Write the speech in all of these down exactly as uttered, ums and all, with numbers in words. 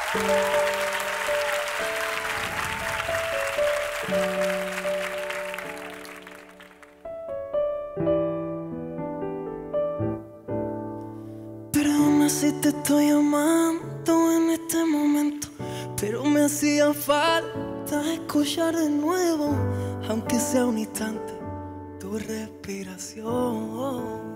Perdona si te estoy llamando en este momento, pero me hacía falta escuchar de nuevo, aunque sea un instante, tu respiración.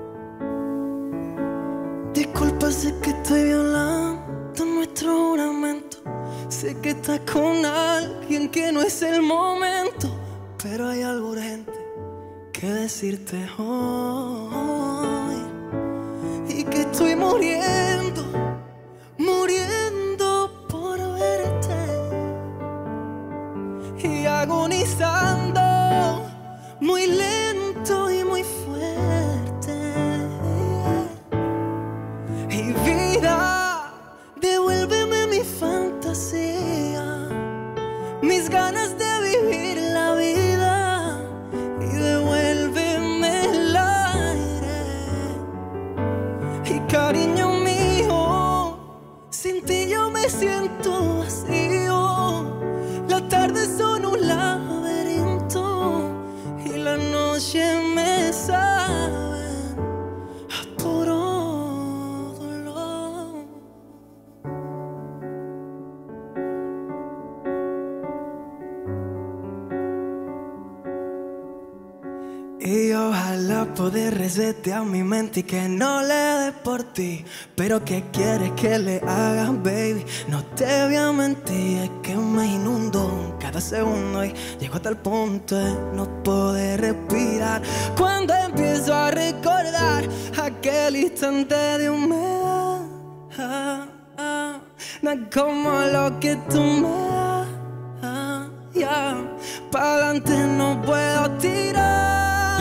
Disculpa, sé que estoy violando nuestro juramento. Sé que estás con alguien que no es el momento, pero hay algo urgente que decirte hoy. Y que estoy muriendo, muriendo por verte. Y agonizando, muy lento y muy fuerte. Y vida, devuélveme mi fantasía, mis ganas de vivir la vida, y devuélveme el aire. Y cariño mío, sin ti yo me siento vacío. Las tardes son un laberinto y la noche me saben a puro dolor. Y ojalá poder resetear mi mente y que no le dé por ti. Pero ¿qué quieres que le haga, baby? No te voy a mentir, es que me inundo cada segundo y llego hasta el punto de no poder respirar. Cuando empiezo a recordar aquel instante de humedad, ah, ah, no es como lo que tú me das, ah, yeah. Pa' adelante no puedo tirar.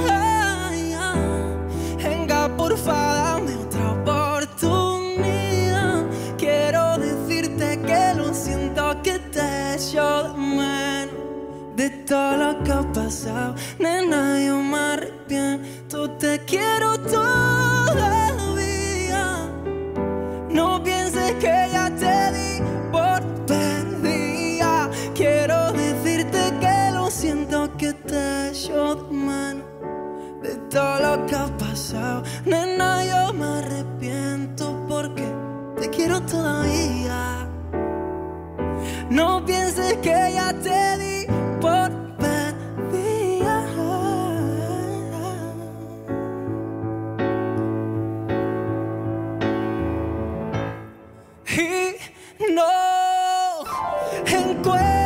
Porfa, dame otra oportunidad. Quiero decirte que lo siento, que te echo de menos. De todo lo que ha pasado, nena, yo me arrepiento. Te quiero todavía. No pienses que ya te di por perdida. Quiero decirte que lo siento, que te echo de menos. De todo lo que ha pasado, nena, yo me arrepiento porque te quiero todavía. No pienses que ya te di por perdida. Y no encuentro